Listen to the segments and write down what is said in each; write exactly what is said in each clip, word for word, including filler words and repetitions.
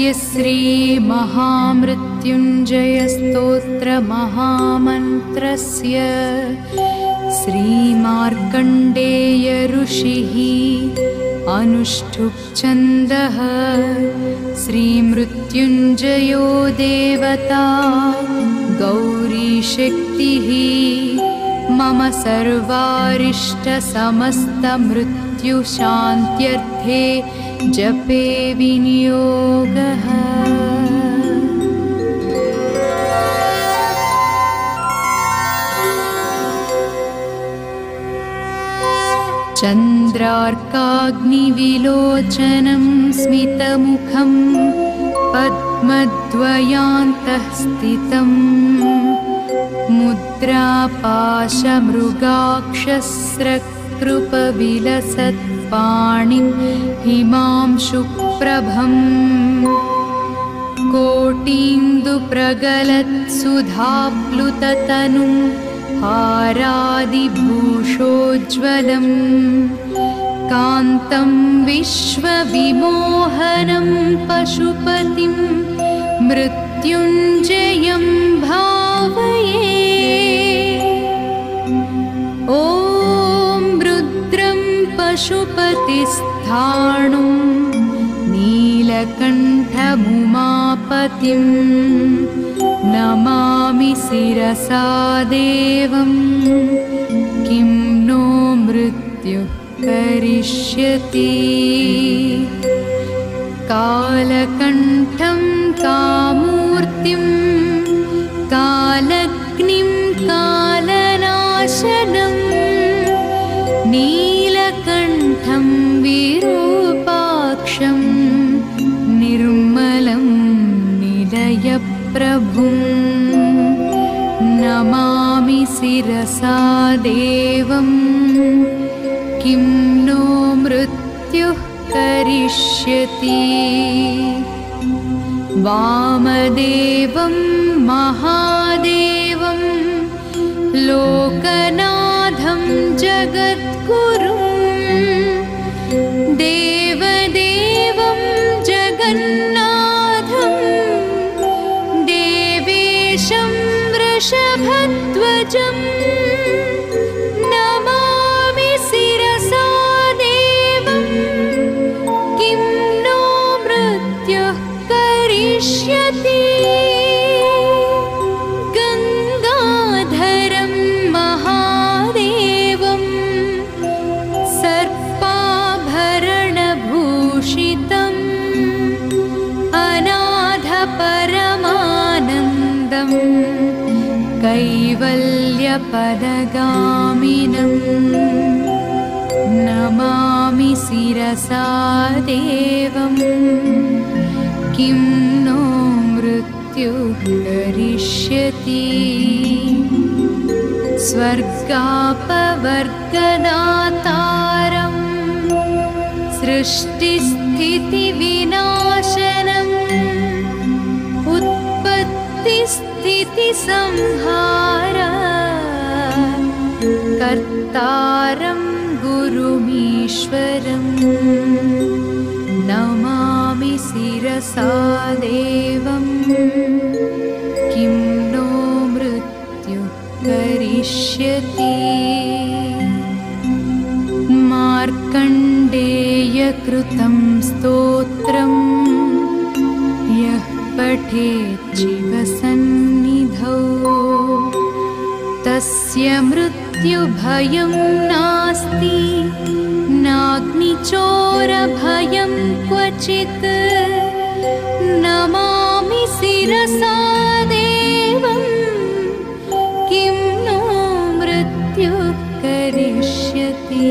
अस्य श्री महामृत्युञ्जयस्तोत्र महामन्त्रस्य श्रीमार्कण्डेय ऋषिः अनुष्ठुप् छन्दः श्रीमृत्युञ्जयो देवता गौरीशक्तिः मम सर्वारिष्टसमस्तमृत्युशान्त्यर्थे जपे विनियोगः। चन्द्रार्काग्निविलोचनं स्मितमुखं पद्मद्वयान्तः स्थितं मुद्रापाशमृगाक्षस्रकृपविलसत्पाणिं हिमांशुप्रभम् कोटीन्दुप्रगलत्सुधाप्लुततनुं हारादिभूषोज्ज्वलं कान्तं विश्वविमोहनं पशुपतिं मृत्युञ्जयं भावये। ॐ रुद्रं पशुपतिस्थाणुं नीलकण्ठमुमापतिं नमामि शिरसा देवं किं नो मृत्युः करिष्यति। कालकण्ठं कामूर्तिं कालग्निं कालनाशनं नीलकण्ठं विरूपाक्षं निर्मलं निलयप्रभुं नमामि शिरसा देवं किं नो मृत्युः करिष्यति। वामदेवं महादेवं लोकनाथं जगद्गुरुं देवदेवं जगन्नाथं देवेशं वृषभध्वजं नमामि शिरसा देवं किं नो मृत्युः करिष्यति। गङ्गाधरं महादेवं सर्पाभरणभूषितम् अनाथपरमानन्दं कैवल्यपदगामिनं नमामि शिरसा देवं किं नो मृत्युः करिष्यति। स्वर्गापवर्गदातारं सृष्टिस्थितिविनाशनम् उत्पत्तिस्थितिसंहार कर्तारं गुरुमीश्वरं नमामि शिरसा देवं किं नो मृत्युः करिष्यति। मार्कण्डेयकृतं स्तोत्रं यः पठेत् जीवसन्निधौ तस्य मृत्युभयं नास्ति नाग्निचोरभयं क्वचित् नमामि शिरसा देवं किं नो मृत्युः करिष्यति।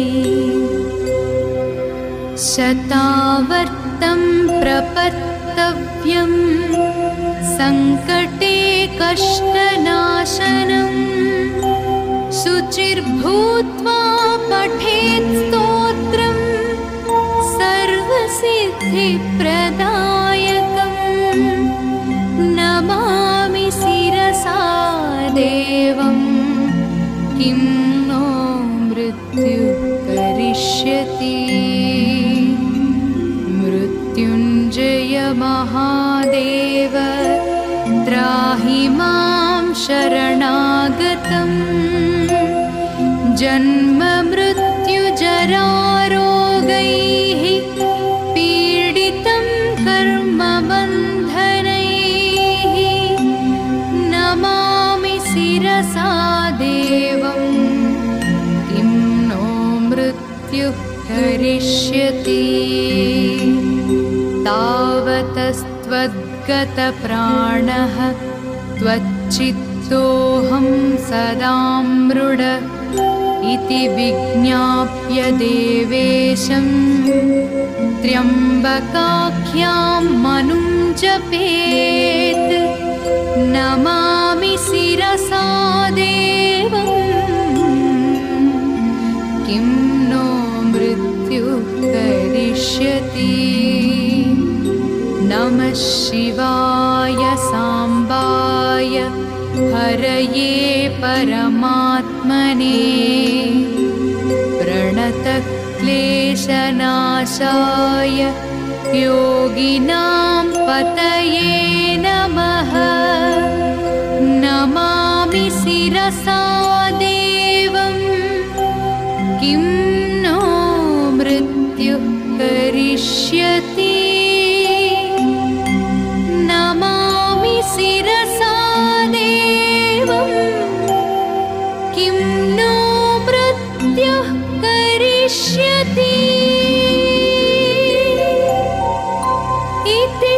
शतावर्तं प्रपत्तव्यं सङ्कटे कष्टनाशनं शुचिर्भूत्वा पठेत् स्तोत्रं सर्वसिद्धिप्रदायकं नमामि शिरसा देवं किं नो मृत्युः करिष्यति। मृत्युञ्जय मा महादेव त्राहि मां शरणागतम् जन्म मृत्यु जरारोगैः पीडितं कर्मबन्धनैः नमामि शिरसा देवं किं नो मृत्युः करिष्यति तावतस्त्वद्गतप्राणः त्वच्चित्तोऽहं सदा मृड इति विज्ञाप्य देवेशं त्र्यम्बकाख्यां मनुं जपेत् नमामि शिरसा देवं किं नो मृत्युः करिष्यति नमः शिवाय साम्बाय हरये परमात्मने प्रणतक्लेशनाशाय योगिनां पतये नमः नमामि शिरसा देवं किं नो मृत्युः करिष्यति नमामि शिरसा देवं किं नो मृत्युः करिष्यति इति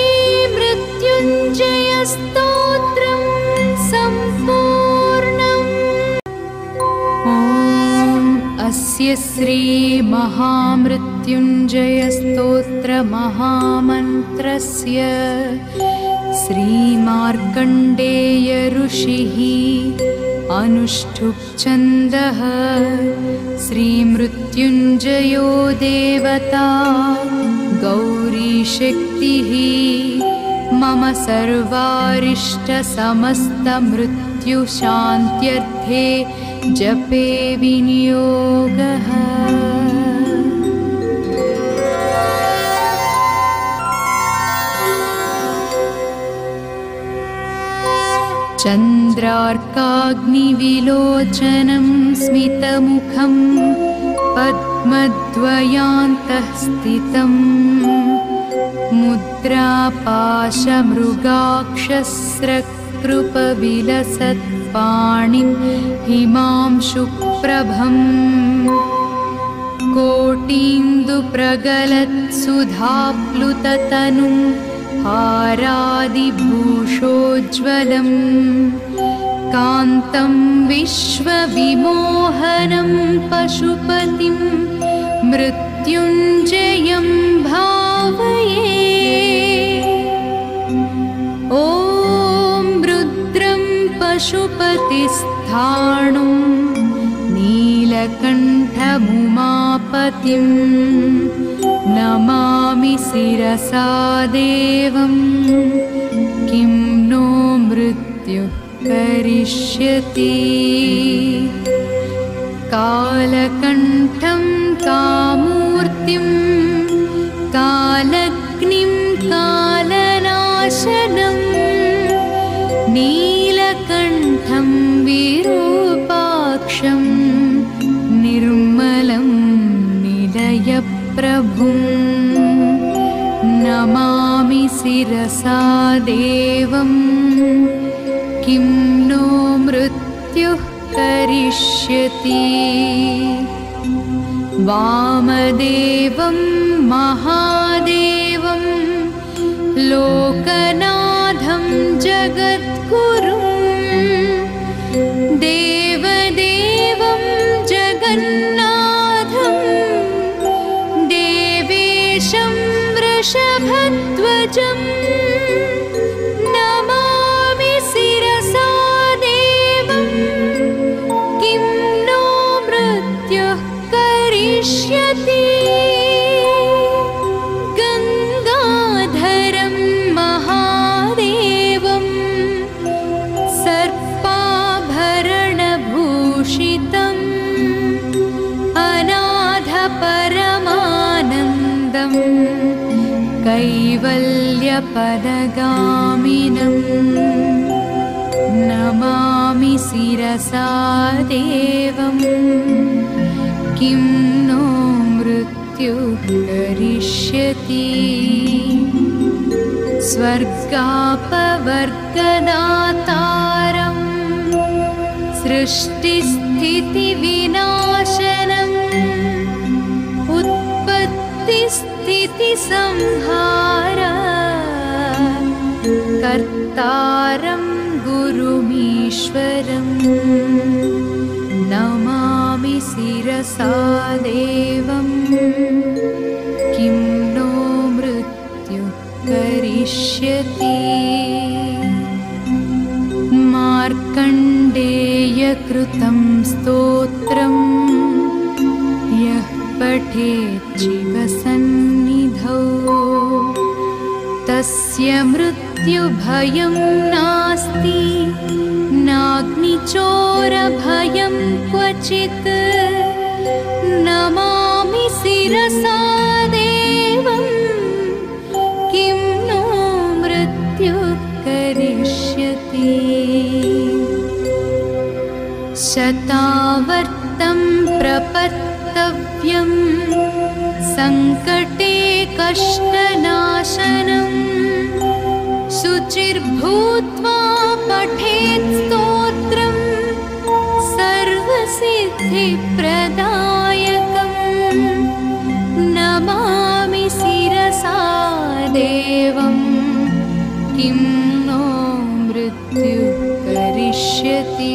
श्रीमृत्युञ्जयस्तोत्रं सम्पूर्णम्। ॐ अस्य श्रीमहामृत्युञ्जयस्तोत्रमहामन्त्रस्य श्रीमार्कण्डेय ऋषिः अनुष्ठुप् छन्दः श्रीमृत्युञ्जयो देवता गौरीशक्तिः मम सर्वारिष्टसमस्तमृत्युशान्त्यर्थे जपे विनियोगः। चन्द्रार्काग्निविलोचनं स्मितमुखं पद्मद्वयान्तः स्थितं मुद्रापाशमृगाक्षस्रकृपविलसत्पाणिं हिमांशुप्रभम् कोटीन्दुप्रगलत्सुधाप्लुततनुं हारादिभूषोज्ज्वलम् कान्तं विश्वविमोहनं पशुपतिं मृत्युञ्जयं भावये। ॐ रुद्रं पशुपतिस्थाणुं नीलकण्ठमुमापतिं नमामि शिरसा देवं किं नो मृत्युः करिष्यति कालकण्ठं कामूर्तिं कालग्निं कालनाशनं नीलकण्ठं विरूपाक्षं निर्मलं निलयप्रभुं नमामि शिरसा देवं किं नो मृत्युः करिष्यति वामदेवं महादेवं लोकनाथं जगद्गुरुं देवदेवं जगन्नाथं देवेशं वृषभध्वजम् नमामि शिरसा देवं किं नो मृत्युः करिष्यति गङ्गाधरं महादेवं सर्पाभरणभूषितम् अनाथपरमानन्दं कैवल्य त्रैलोक्यपदगामिनं नमामि शिरसा देवं किं नो मृत्युः करिष्यति स्वर्गापवर्गदातारं सृष्टिस्थितिविनाशनम् उत्पत्तिस्थितिसंहार कर्तारं गुरुमीश्वरम् नमामि शिरसा देवं किं नो मृत्युः करिष्यति मार्कण्डेयकृतं स्तोत्रं यः पठेत् शिवसन्निधौ तस्य मृत्युभयं नास्ति नाग्निचोरभयं क्वचित् नमामि शिरसा देवं किं नो मृत्युः करिष्यति शतावर्तं प्रपत्तव्यं सङ्कटे कष्टनाशनं शुचिर्भूत्वा पठेत् स्तोत्रं सर्वसिद्धिप्रदायकं नमामि शिरसा देवं किं नो मृत्युः करिष्यति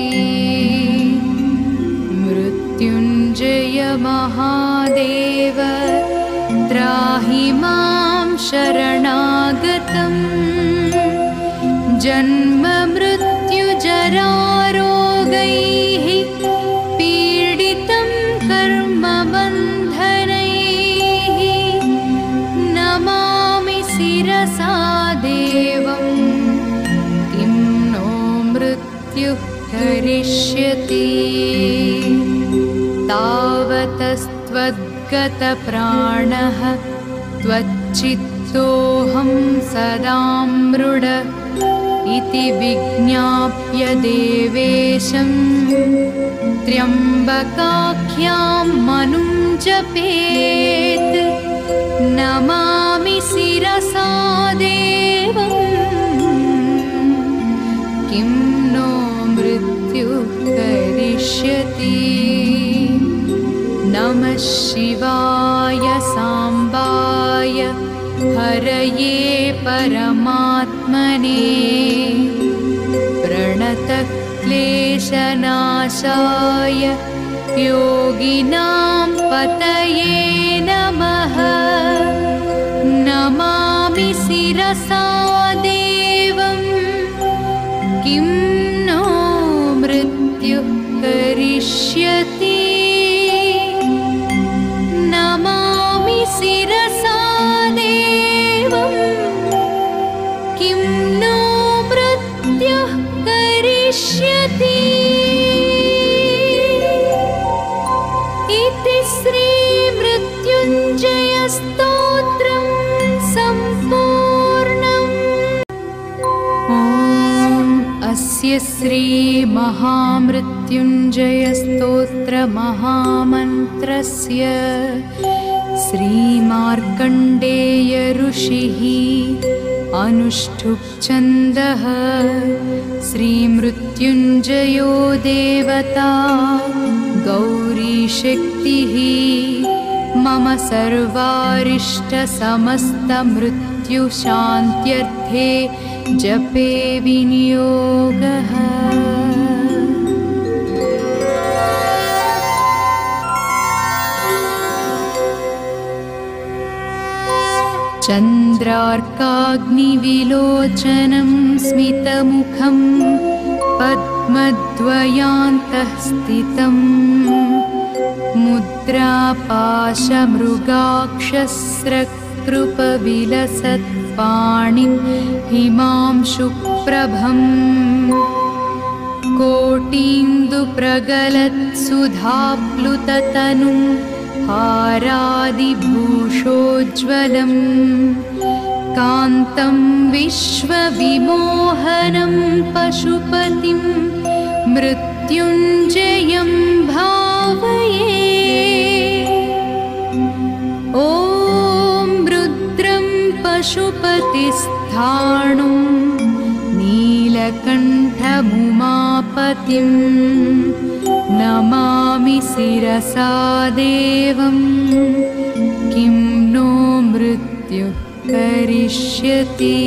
मृत्युञ्जय महादेव त्राहि मां शरणागतम् जन्म मृत्युजरारोगैः पीडितं कर्मबन्धनैः नमामि शिरसा देवं किं नो मृत्युः करिष्यति तावतस्त्वद्गतप्राणः त्वच्चित्तोऽहं सदा मृड इति विज्ञाप्य देवेशं त्र्यम्बकाख्यां मनुं जपेत् नमामि शिरसा देवं किं नो मृत्युः करिष्यति नमः शिवाय साम्बाय हरये परमात्मने प्रणतः क्लेशनाशाय योगिनां पतये नमः नमामि शिरसा देवं किं नो मृत्युः करिष्यति नमामि शिरसा देवं किं नो मृत्युः करिष्यति इति श्रीमृत्युञ्जयस्तोत्रं सम्पूर्णम्। ॐ अस्य श्रीमहामृत्युञ्जयस्तोत्रमहामन्त्रस्य श्रीमार्कण्डेय ऋषिः अनुष्ठुप् छन्दः श्रीमृत्युञ्जयो देवता गौरीशक्तिः मम सर्वारिष्टसमस्तमृत्युशान्त्यर्थे जपे विनियोगः। चन्द्रार्काग्निविलोचनं स्मितमुखं पद्मद्वयान्तः स्थितं मुद्रापाशमृगाक्षस्रकृपविलसत्पाणिं हिमांशुप्रभं कोटीन्दुप्रगलत्सुधाप्लुततनुं हारादिभूषोज्ज्वलं कान्तं विश्वविमोहनं पशुपतिं मृत्युञ्जयं भावये। ॐ रुद्रं पशुपतिस्थाणुं नीलकण्ठमुमापतिं नमामि शिरसा देवं। किं नो मृत्युः करिष्यति।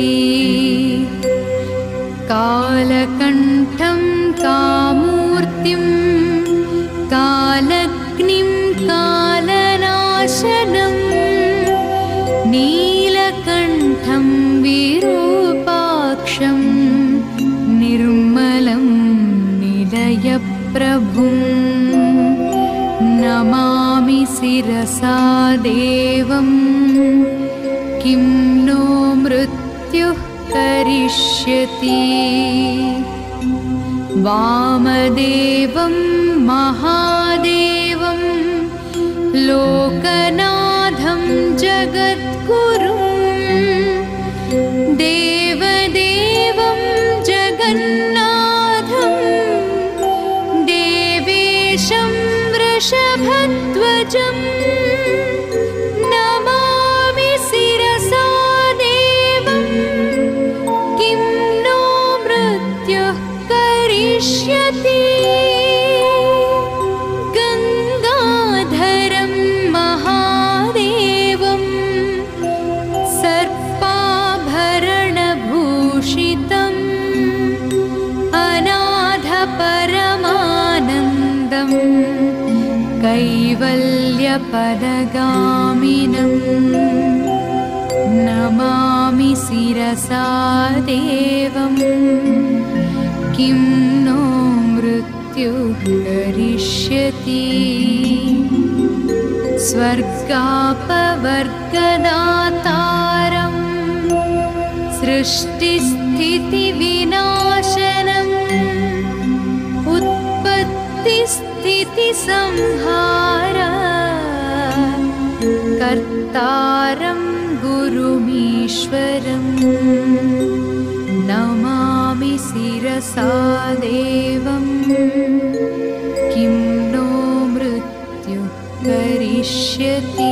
कालकण्ठं कामूर्तिं कालग्निं कालनाशनं नीलकण्ठं विरूपाक्षं निर्मलं निलयप्रभुं नमामि शिरसा देवं। किं नो मृत्युः करिष्यति। वामदेवं महादेवं लोकनाथं जगद्गुरुं देवदेवं जगन्नाथं देवेशं वृषभध्वजं नमामि शिरसा देवं। किं नो मृत्युः करिष्यति। गङ्गाधरं महादेवं सर्पाभरणभूषितम् अनाथपरमानन्दं कैवल्यपदगामिनं नमामि शिरसा देवं। किं नो मृत्युः करिष्यति। स्वर्गापवर्गदातारं सृष्टिस्थितिविनाशनम् उत्पत्तिस्थितिसंहार कर्तारं गुरुमीश्वरं नमामि शिरसा देवं। किं नो मृत्युः करिष्यति।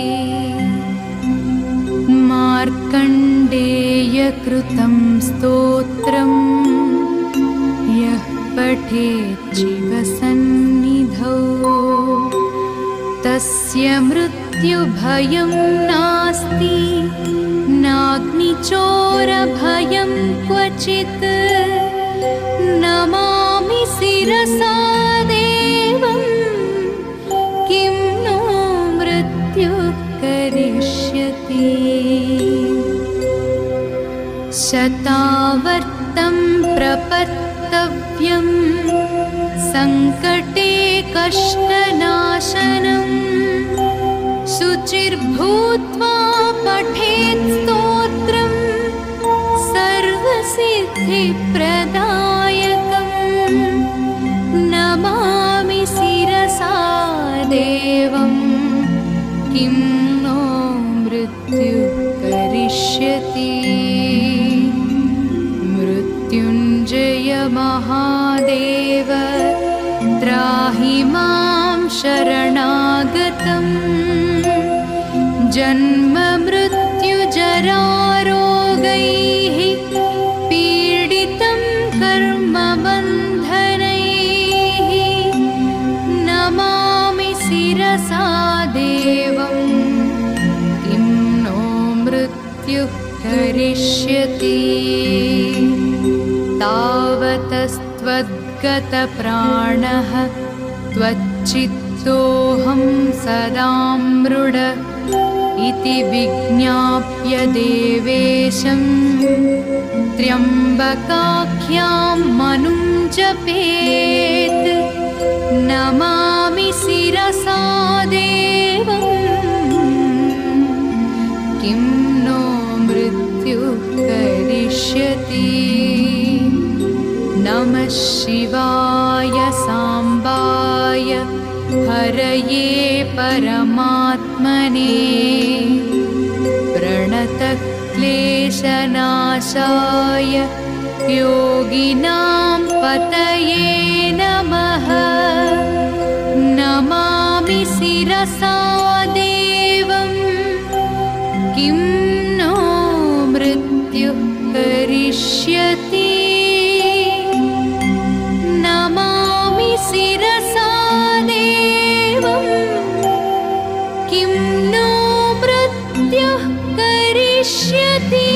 मार्कण्डेयकृतं स्तोत्रं यः पठेत् शिवसन्निधौ तस्य मृत्युभयं नास्ति नाग्निचोरभयं क्वचित् नमामि शिरसा देवं। किं नो मृत्युः करिष्यति। शतावर्तं प्रपत्तव्यं सङ्कटे कष्टनाशनं शुचिर्भूत्वा पठेत् स्तोत्रं सर्वसिद्धिप्रदायकं नमामि शिरसा देवं। किं नो मृत्युः करिष्यति। मृत्युञ्जय महादेव त्राहि मां शरणागतं जन्म मृत्युजरारोगैः पीडितं कर्मबन्धनैः नमामि शिरसा देवं। किं नो मृत्युः करिष्यति। तावतस्त्वद्गतप्राणः त्वच्चित्तोऽहं सदा मृड इति विज्ञाप्य देवेशं त्र्यम्बकाख्यां मनुं जपेत् नमामि शिरसा देवं। किं नो मृत्युः करिष्यति। नमः शिवाय साम्बाय हरये परमात्मने प्रणतक्लेशनाशाय क्लेशनाशाय योगिनां पतये नमः। नमामि शिरसा देवं किं नो मृत्युः करिष्यति। नमामि शिरसा देवं किं नो मृत्युः करिष्यति।